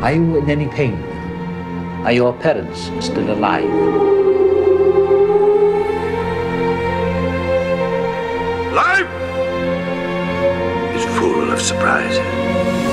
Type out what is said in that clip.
Are you in any pain? Are your parents still alive? Life is full of surprises.